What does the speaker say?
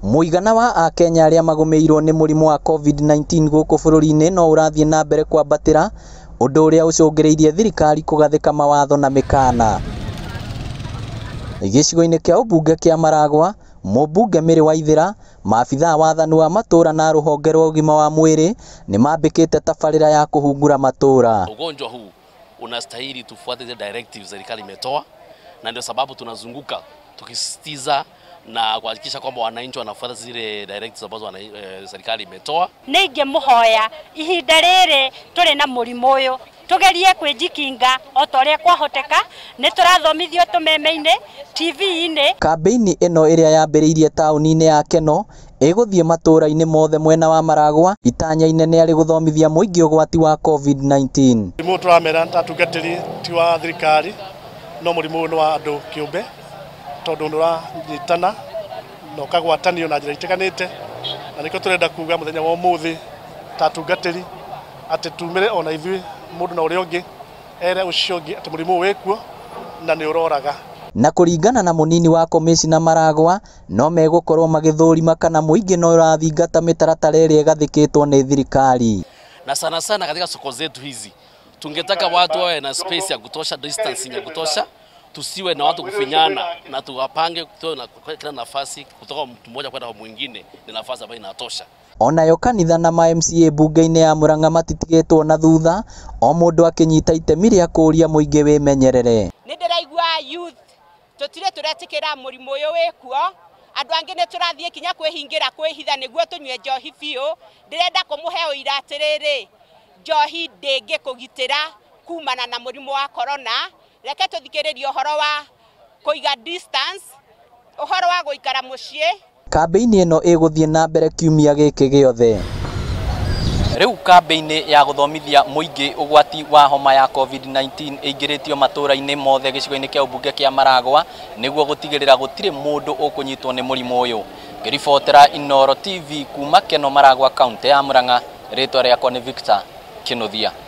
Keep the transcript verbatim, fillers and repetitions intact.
Muigana wa Akenya aria magumeirwo ni murimu wa COVID nineteen guku bururi-ini no urathie na mbere kwambatira, undu uria ucungireirie thirikari kugathika mawatho na mikana. Gicigo-ini kia ubunge kia Maragua, mubunge Miri Waithira, maabitha wathani wa matura na ruhonge rwa ugima wa mwiri ni mambikite tabarira ya kuhungura matura. Ugonjwa huu unastahili tufuate zile directives serikali imetoa, na ndio sababu tunazunguka tukisitiza na kuhakikisha kwamba wananchi wanafuata zile directives ambazo e, serikali imetoa. Ninge muhoya ihinda riri turi na murimu uyu tugerie kwijikinga otoria kwahoteka, ni turathomithio tumeme-ini, T V-ini. Kambeini ino iria yambiriirie tauni-ini ya Keno iguthie matura-ini mothe mwena wa Maragua, itanya inene ari guthomithia muingi ugwati wa COVID nineteen. Murimu turamera tatungatiri ti wa thirikari no murimu ni wa andu kiumbe, tondu ndura nyitana no kagwatanio na njira itiganite, na niko turenda kuga muthenya wa umuthi tatungatiri ati tumire ona ithui mundu na uria ungi ere ucio ungi ati murimu wikuo na ni uroraga. Na kuringana na munini wa komishina Maragua, no megukorwo magithurima kana muingi no urathingata mitaratara iria igathikitwo ni thirikari. Na sana sana katika soko zetu hizi tungetaka watu wawe na space ya kutosha, distancing ya kutosha, tusiwe na watu kufinyana, na tuwapange kutoa kila nafasi kutoka mtu mmoja kwenda mwingine ni nafasi ambayo inatosha. Onayo kanitha na ma M C A bunge-ini ya Murang'a matitigitwo na thutha, o mundu akinyita itemi ria kuria muingi wimenyerere. Ni ndiraigua youth tutire turetikira murimu uyu wikuo, andu angi ni turathie kinya kwihingira kwihitha niguo tunywe njohi biu. Ndirenda kumuhe uira atiriri, njohi ndingi kugitira kumana na murimu wa corona. Reke tuthikiririe uhoro wa kuiga distance, uhoro wa guikara mucii. Kambeini ino iguthie na mbere kiumia giki giothe. Riu kambeini ya guthomithia muingi ugwati wa homa ya COVID nineteen ingiritio matura-ini mothe gicigo-ini kia ubunge kia Maragua niguo gutigirira gutire mundu ukunyitwo ni murimu uyu. Ngiribotera Inoro T V kuma Keno, Maragua, kaunti ya Murang'a, ritwa riakwa ni Victor Kinuthia.